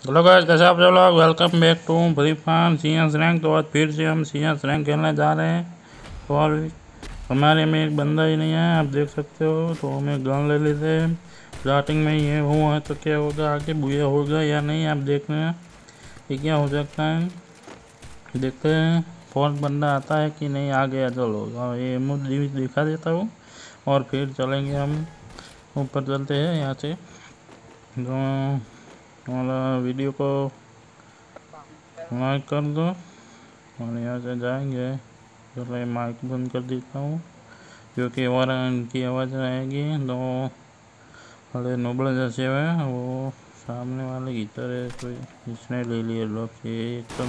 Hello guys, कैसे आप सब लोग। Welcome back to Free Fire CS rank. तो आज फिर से हम सीएस रैंक खेलने जा रहे हैं और हमारे में एक बंदा ही नहीं है, आप देख सकते हो। तो हमें गन ले लेते हैं। स्टार्टिंग में ये हुआ है तो क्या होगा, आगे बुया होगा या नहीं, आप देख रहे हैं ये क्या हो सकता है। देखते हैं फोर्थ बंदा आता है कि नहीं। आ गया, चलो ये मुझे दिखा देता हूँ और फिर चलेंगे हम ऊपर। चलते हैं यहाँ से। तो हमारा वीडियो को लाइक कर दो और यहाँ से जाएंगे। चलो माइक बंद कर देता हूँ क्योंकि और इनकी आवाज़ आएगी। तो थोड़े नोबल जैसे हुए वो सामने वाले की तरह कोई इसने ले लिए लोग। ये एकदम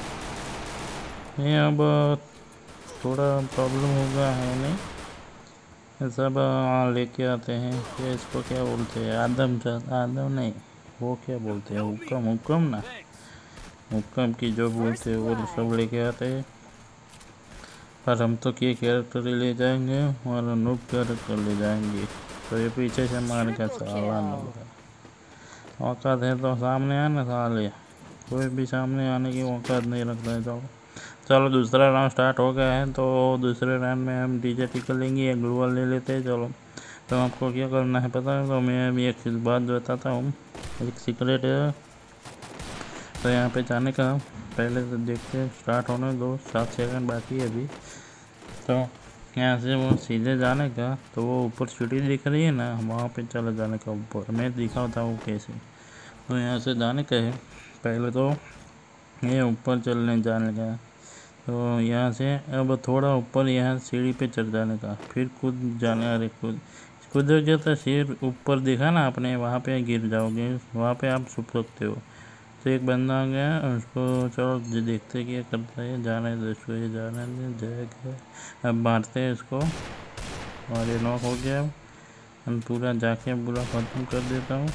ये अब थोड़ा प्रॉब्लम होगा है नहीं, सब लेके आते हैं। ये इसको क्या बोलते हैं, आदम नहीं, वो क्या बोलते हैं, हुक्म हुक्म ना, हुक्म की जो बोलते हैं वो सब लेके आते हैं। पर हम तो ये कैरेक्टर ले जाएंगे और नूब कैरेक्टर ले जाएंगे। तो ये पीछे से मार का साला नूब औकात है तो सामने आना साले। कोई भी सामने आने की औकात नहीं रखता है। चलो दूसरा राउंड स्टार्ट हो गया है। तो दूसरे राउंड में हम डीजे टिकल लेंगे या ग्लूवल ले लेते हैं। चलो तो आपको क्या करना है पता है। तो मैं अभी एक बात बताता हूँ, एक सीक्रेट है। तो यहाँ पे जाने का पहले तो देखते हैं, स्टार्ट होने दो, 7 सेकंड बाकी है अभी। तो यहाँ से वो सीधे जाने का, तो वो ऊपर सीढ़ी दिख रही है ना, वहाँ पे चले जाने का ऊपर। मैं दिखाता हूँ कैसे। तो यहाँ से जाने का है पहले, तो ये ऊपर चलने जाने का। तो यहाँ से अब थोड़ा ऊपर यहाँ सीढ़ी पे चढ़ जाने का, फिर कूद जाने। अरे कूद गया तो सिर ऊपर दिखा ना आपने, वहाँ पे गिर जाओगे, वहाँ पे आप छुप सकते हो। तो एक बंदा आ गया, उसको चलो देखते क्या करता है। जाने दो इसको, ये जाने दे जाएगा। अब मारते हैं इसको और ये नॉक हो गया। हम पूरा जाके पूरा ख़त्म कर देता हूँ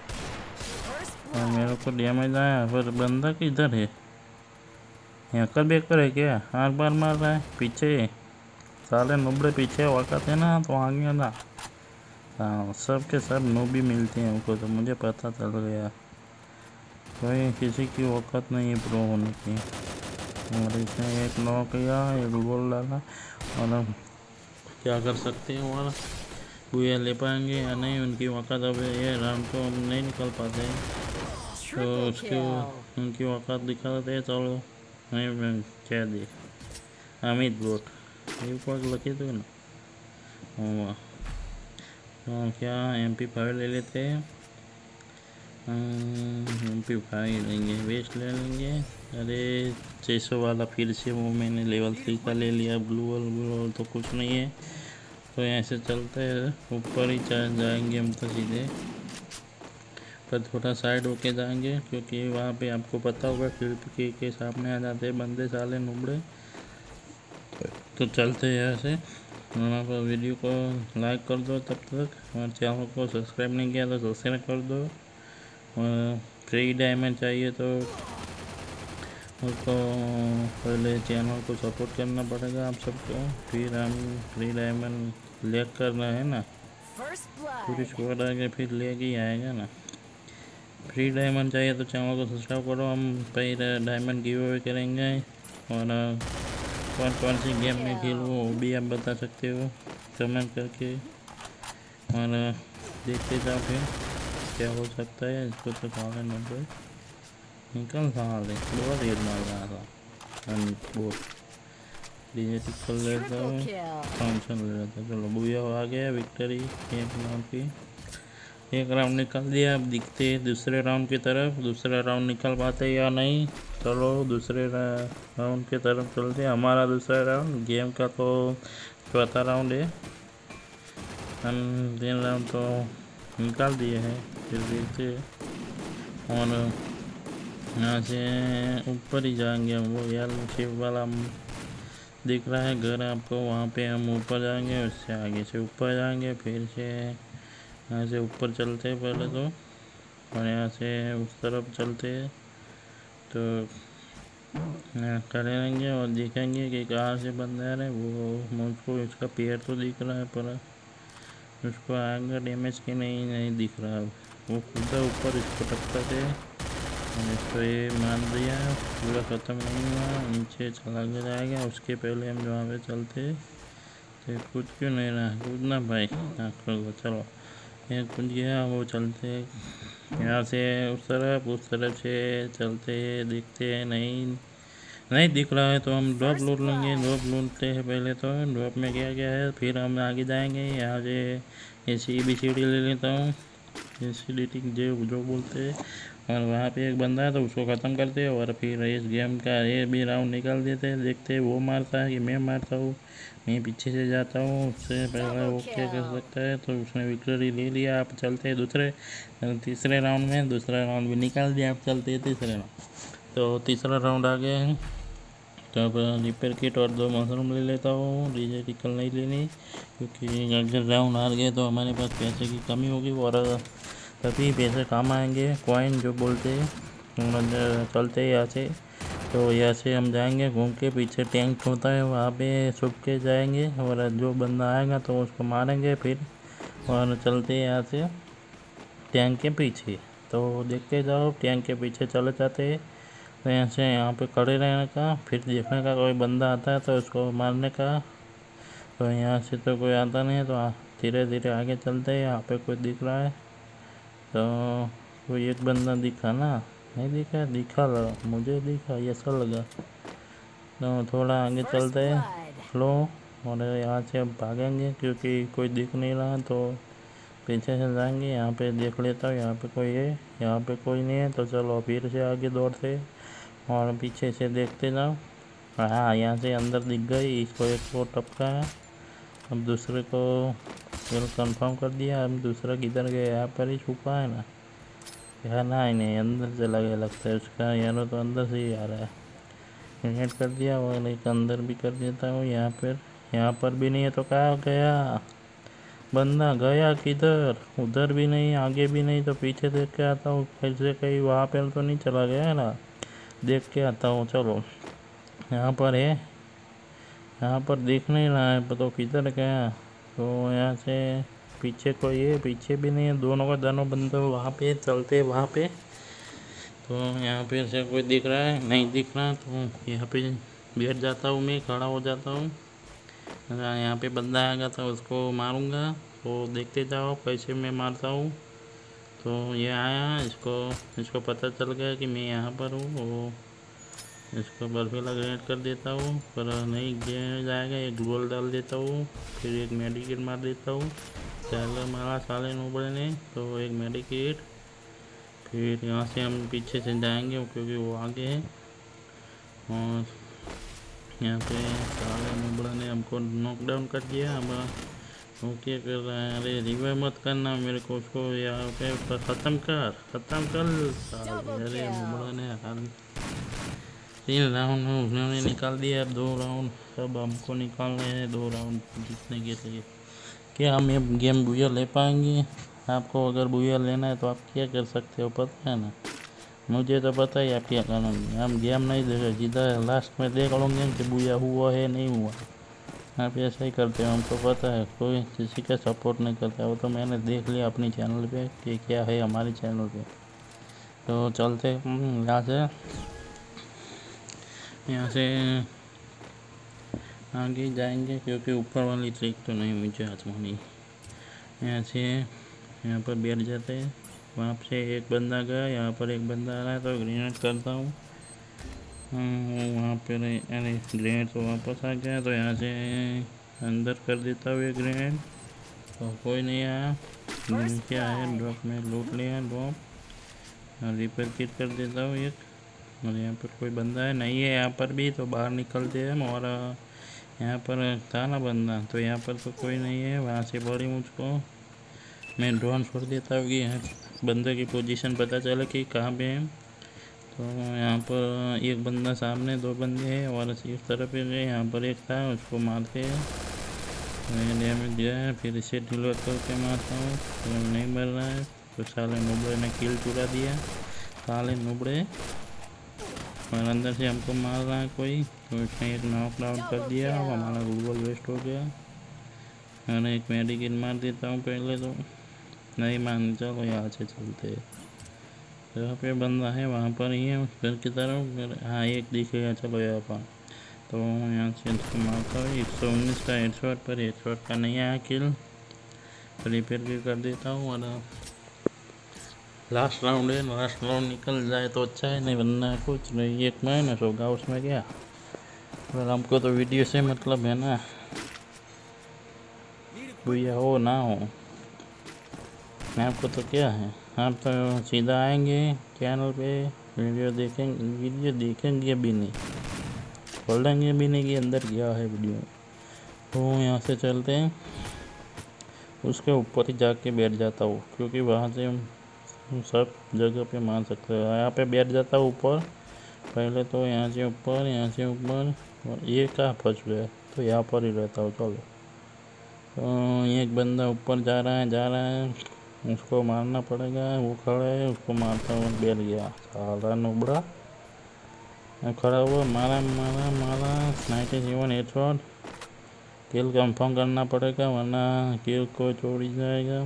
और मेरे को डैमेज आया। पर बंदा किधर है, यहाँ कर बेकर है क्या, आर बार मार रहा है पीछे। साले नुबड़े पीछे वक़्त है ना, तो आगे ना। हाँ, सब के सब नूबी मिलते हैं उनको, तो मुझे पता चल गया। कोई किसी की औकात नहीं है प्रो होने की। और इसने एक नॉक किया, एक गोल डाला। और अब क्या कर सकते हैं, और बुया ले पाएंगे या नहीं, उनकी औकात। अब ये राउंड को हम नहीं निकल पाते हैं तो उसको उनकी औकात दिखा देते हैं। चलो नहीं क्या दे अमित बोट ये कोई लगे तो ना। हाँ, तो क्या MP5 ले लेते हैं। MP5 लेंगे, वेस्ट ले लेंगे। अरे 600 वाला फिर से वो मैंने लेवल 3 का ले लिया। ग्लूवल तो कुछ नहीं है। तो ऐसे चलते हैं, ऊपर ही चढ़ जाएंगे हम तो सीधे। पर थोड़ा साइड होके जाएंगे क्योंकि वहाँ पे आपको पता होगा खिड़की के सामने आ जाते हैं बंदे साले नुबड़े। तो चलते हैं ऐसे। आप वीडियो को लाइक कर दो तब तक, और चैनल को सब्सक्राइब नहीं किया तो सब्सक्राइब कर दो। और फ्री डायमंड चाहिए तो उसको पहले चैनल को सपोर्ट करना पड़ेगा आप सबको, फिर हम फ्री डायमंड ले करना है ना। पूरी स्क्वाड आगे फिर लेके ही आएगा ना। फ्री डायमंड चाहिए तो चैनल को सब्सक्राइब करो। हम फिर डायमंड गिव अवे करेंगे और कौन सी गेम में खेलूँ वो भी आप बता सकते हो कमेंट करके। और देखते जाओ फिर क्या हो सकता है। इसको तो साले नब्बे निकल साले बहुत देर मार रहा था। बहुत डीजे कर लेता हूँ, टेंशन ले रहा था। चलो बुया आ गया, विक्ट्री एक राउंड की। एक राउंड निकल दिया। अब दिखते हैं दूसरे राउंड की तरफ, दूसरा राउंड निकल पाते या नहीं। चलो दूसरे राउंड की तरफ चलते हैं। हमारा दूसरा राउंड गेम का तो चौथा राउंड है। हम 3 राउंड तो निकाल दिए हैं, फिर देखते हैं। और यहाँ से ऊपर ही जाएंगे हम। वो यार शिव वाला दिख रहा है घर आपको, वहाँ पे हम ऊपर जाएंगे। उससे आगे से ऊपर जाएंगे, फिर से यहाँ से ऊपर चलते हैं पहले तो, और यहाँ से उस तरफ चलते हैं। तो खड़े रहेंगे और देखेंगे कि कहाँ से बंदा आ रहे। वो मुझको इसका पैर तो दिख रहा है पर उसको आएगा डैमेज के नहीं दिख रहा। वो खुदा ऊपर इसको टक्कर है इसको ये मार दिया, पूरा ख़त्म नहीं हुआ, नीचे चला जाएगा। उसके पहले हम वहाँ पे चलते तो कूद क्यों नहीं रहा, कूदना भाई। हाँ चलो, ये कूद गया। वो चलते यहाँ से उस तरफ से चलते दिखते हैं, नहीं दिख रहा है तो हम ड्रॉप लूट लेंगे। ड्रॉप लूटते हैं पहले तो, ड्रॉप में क्या क्या है, फिर हम आगे जाएंगे। यहाँ से ACBCD ले लेता हूँ, ACDT जो बोलते हैं। और वहाँ पे एक बंदा है तो उसको ख़त्म करते हैं, और फिर इस गेम का ये भी राउंड निकाल देते हैं। देखते हैं वो मारता है कि मैं मारता हूँ। मैं पीछे से जाता हूँ, उससे पहले वो क्या कर सकता है। तो उसने विक्ट्री ले लिया। आप चलते हैं तीसरे राउंड में, दूसरा राउंड भी निकाल दिया। आप चलते हैं तीसरे राउंड। तो तीसरा राउंड आ गया है। तो अब रिपेयर किट और 2 मशरूम ले लेता हूँ। डीजे टिकल नहीं लेनी, क्योंकि अगर राउंड हार गए तो हमारे पास पैसे की कमी होगी, और तभी पैसे काम आएंगे, कॉइन जो बोलते हैं। चलते हैं यहाँ से। तो यहाँ से हम जाएंगे घूम के, पीछे टैंक होता है वहाँ पे छुप के जाएंगे, और जो बंदा आएगा तो उसको मारेंगे फिर। और चलते हैं यहाँ से टैंक के पीछे। तो देखते जाओ, टैंक के पीछे चले जाते हैं। तो यहाँ पे खड़े रहने का, फिर देखने का कोई बंदा आता है तो उसको मारने का। तो यहाँ से तो कोई आता नहीं है, तो धीरे धीरे आगे चलते हैं। यहाँ पे कोई दिख रहा है तो कोई एक बंदा दिखा ना, नहीं दिखा मुझे दिखा, ऐसा लगा। तो थोड़ा आगे चलते हैं स्लो, और यहाँ से अब भागेंगे क्योंकि कोई दिख नहीं रहा। तो पीछे से जाएंगे। यहाँ पे देख लेता हूँ, यहाँ पे कोई है, यहाँ पे कोई नहीं है। तो चलो फिर से आगे दौड़ते और पीछे से देखते जाओ। हाँ, यहाँ से अंदर दिख गई, इसको एक को टपका है। अब दूसरे को चलो कंफर्म कर दिया। अब दूसरा किधर गया, यहाँ पर ही छुपा है ना, यहाँ ना ही नहीं, अंदर चला गया लगता है उसका। यार तो अंदर से ही आ रहा है। क्रिएट कर दिया, और एक अंदर भी कर देता हूँ। यहाँ पर भी नहीं है, तो कहाँ गया बंदा, गया किधर, उधर भी नहीं, आगे भी नहीं। तो पीछे देख के आता हूँ, फिर से कहीं वहाँ पर तो नहीं चला गया है ना, देख के आता हूँ। चलो यहाँ पर है, यहाँ पर दिख नहीं रहा है तो किधर गया। तो यहाँ से पीछे कोई है, पीछे भी नहीं है, दोनों बंदे वहाँ पे चलते वहाँ पे। तो यहाँ पे से कोई दिख रहा है, नहीं दिख रहा, तो यहाँ पे बैठ जाता हूँ, मैं खड़ा हो जाता हूँ। यहाँ पे बंदा आएगा तो उसको मारूंगा। तो देखते जाओ कैसे मैं मारता हूँ। तो ये आया, इसको पता चल गया कि मैं यहाँ पर हूँ। वो इसको बर्फीला ग्रेनेड कर देता हूँ, पर नहीं गिर जाएगा। एक ग्लूअल डाल देता हूँ, फिर एक मेडिकेट मार देता हूँ। चलो मारा साले नूबड़े ने, तो एक मेडिकेट। फिर यहाँ से हम पीछे से जाएंगे क्योंकि वो आगे है। और यहाँ पे साले नूबड़ा ने हमको नॉकडाउन कर दिया। अब वो क्या कर रहा है, अरे रिवाइव मत करना मेरे को, उसको यहाँ पे ख़त्म कर साले। अरे नूबड़ा ने 3 राउंड में उन्होंने निकाल दिया। अब 2 राउंड अब हमको निकालने हैं, 2 राउंड जीतने के लिए। क्या हम ये गेम बुया ले पाएंगे? आपको अगर बुया लेना है तो आप क्या कर सकते हो पता है ना, मुझे तो पता ही आप क्या करोगे। हम गेम नहीं देखे, सीधा लास्ट में देख लोगे कि बुया हुआ है नहीं हुआ। आप ऐसा ही करते हो, हमको पता है। कोई किसी का सपोर्ट नहीं करता, वो तो मैंने देख लिया अपनी चैनल पे कि क्या है हमारे चैनल पे। तो चलते यहाँ से आगे जाएंगे, क्योंकि ऊपर वाली ट्रिक तो नहीं मुझे आजमानी। यहाँ से यहाँ पर बैठ जाते हैं। वहाँ से एक बंदा गया, यहाँ पर एक बंदा आ रहा है तो ग्रेनेड करता हूँ। वहाँ पर अरे ग्रेनेड तो वापस आ गया, तो यहाँ से अंदर कर देता हूँ एक ग्रेनेड। तो कोई नहीं आया। क्या है, ड्रॉप में लूट लिया ड्रॉप। रिपेयर किट कर देता हूँ एक। और यहाँ पर कोई बंदा है नहीं है, यहाँ पर भी। तो बाहर निकलते हैं। और यहाँ पर था ना बंदा, तो यहाँ पर तो कोई नहीं है। वहाँ से बड़ी मुझको मैं ड्रोन छोड़ देता हूँ कि यहाँ बंदे की पोजीशन पता चले कि कहाँ पे है। तो यहाँ पर एक बंदा सामने, 2 बंदे हैं, और इस तरफ पे यहाँ पर एक था, उसको मारते हैं। डैमेज दिया है, फिर इसे डिलीवर करके मारता हूँ, तो नहीं मर रहा है। तो साले नुबड़े ने किल चुरा दिया, साले नुबड़े। और अंदर से हमको मार रहा है कोई, तो उसने एक नॉक डाउन कर दिया। हमारा ग्लूवल वेस्ट हो गया। और एक मेडिकेट मार देता हूँ पहले, तो नहीं मान, चलो यहाँ से चलते हैं। जहाँ पे बंदा है वहाँ पर ही है, उस घर की तरफ। हाँ, एक दिखेगा, चलो यहाँ पर। तो यहाँ से इसको मारता हूँ। 119 का हेडशॉट, पर हेडशॉट का नहीं आया किल। रिपेयर भी कर देता हूँ। और लास्ट राउंड है, लास्ट राउंड निकल जाए तो अच्छा है, नहीं वरना कुछ नहीं। एक माइनस होगा उसमें क्या। और हमको तो वीडियो से मतलब है ना, भैया हो ना हो, आपको तो क्या है। आप तो सीधा आएंगे चैनल पे, वीडियो देखेंगे भी नहीं, खोलेंगे भी नहीं कि अंदर क्या है वीडियो। तो यहाँ से चलते हैं, उसके ऊपर ही जाके बैठ जाता हूँ, क्योंकि वहाँ से हम सब जगह पे मार सकते हैं। यहाँ पे बैठ जाता हूँ ऊपर पहले, तो यहाँ से ऊपर, और ये कहाँ फंस गया, तो यहाँ पर ही रहता हूँ। चलो, तो एक बंदा ऊपर जा रहा है, उसको मारना पड़ेगा। वो खड़ा है, उसको मारता हूँ, बैठ गया साला नुबड़ा। खड़ा हुआ, मारा 97 हेडशॉट। किल कंफर्म करना पड़ेगा, वरना किल को छोड़ जाएगा।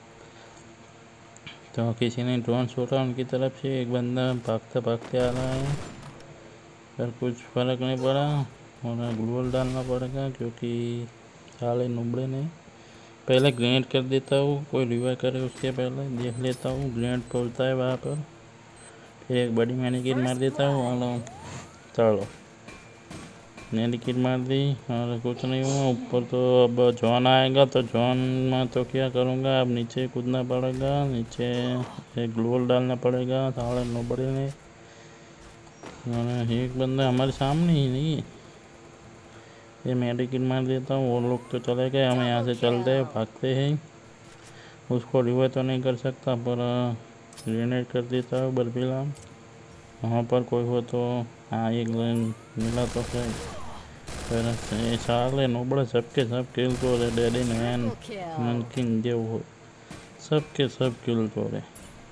तो किसी ने ड्रोन छोड़ा उनकी तरफ से, एक बंदा भागते आ रहा है, पर कुछ फ़र्क नहीं पड़ा। और ग्लूवल डालना पड़ेगा, क्योंकि साले नुबड़े ने। पहले ग्रेनेड कर देता हूँ, कोई रिवाइव करे उसके पहले देख लेता हूँ ग्रेनेड पहुँचता है वहाँ पर। फिर एक बड़ी मैनिकिट मार देता हूँ। और चलो, मैनिकिट मार दी और कुछ नहीं हुआ। ऊपर तो अब जॉन आएगा, तो जॉन में तो क्या करूँगा, अब नीचे कूदना पड़ेगा। नीचे एक ग्लूवल डालना पड़ेगा, साले नुबड़े ने। और एक बंदा हमारे सामने ही नहीं, ये मेडिकिट मार देता हूँ। वो लोग तो चले गए, हम यहाँ से चलते हैं, भागते हैं। उसको रिवाइव तो नहीं कर सकता, पर ग्रेनेड कर देता हूँ बर्फीला। वहाँ पर कोई हो तो, हाँ एक मिला तो सही। फिर साले नोबड़े सबके सब किल तोड़े, डैडी मैन ननकिन जो हो, सबके सब किल तोड़े।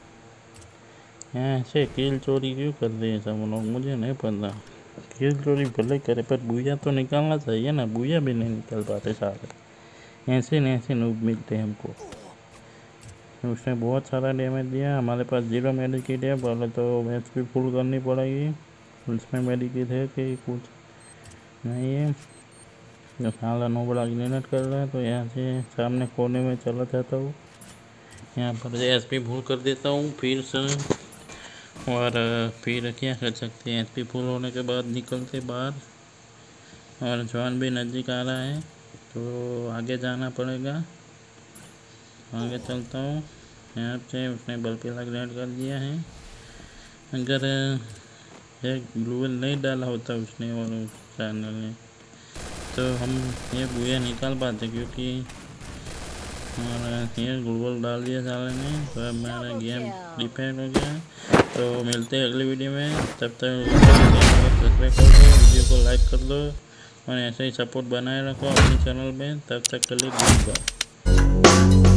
ऐसे किल चोरी क्यों कर रहे हैं सब लोग, मुझे नहीं पता। किल चोरी भले करे, पर बुया तो निकालना चाहिए ना, बुया भी नहीं निकल पाते सारे। ऐसे नूब मिलते हैं हमको। उसने बहुत सारा डैमेज दिया। हमारे पास 0 मेडिकिट है, पहले तो HP फुल करनी पड़ेगी। उसमें मेडिकिट है कि कुछ नहीं है। जो साला नोबड़ा ग्रेनेड कर रहा है, तो यहाँ से सामने कोने में चला जाता हूँ। यहाँ पर HP फुल कर देता हूँ फिर से। और फिर क्या कर सकते हैं, HP फुल होने के बाद निकलते बाहर। और जॉन भी नज़दीक आ रहा है, तो आगे जाना पड़ेगा। आगे चलता हूँ। यहाँ से उसने बल्कि ग्रेनेड कर दिया है। अगर एक ग्लूवल नहीं डाला होता उसने और चैनल ने, तो हम ये बुया निकाल पाते, क्योंकि और ये ग्लूवल डाल दिया साले ने। तो अब मेरा गेम डिफेक्ट हो गया। तो मिलते हैं अगली वीडियो में, तब तक सब्सक्राइब कर दो, वीडियो को लाइक कर दो, और ऐसे ही सपोर्ट बनाए रखो अपने चैनल में। तब तक के लिए गुड बाय।